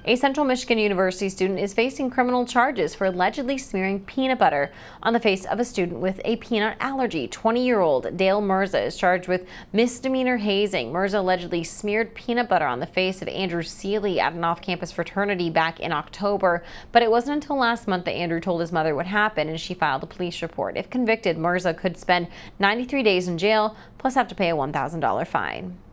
A Central Michigan University student is facing criminal charges for allegedly smearing peanut butter on the face of a student with a peanut allergy. 20-year-old Dale Merza is charged with misdemeanor hazing. Merza allegedly smeared peanut butter on the face of Andrew Seeley at an off-campus fraternity back in October, but it wasn't until last month that Andrew told his mother what happened and she filed a police report. If convicted, Merza could spend 93 days in jail plus have to pay a $1,000 fine.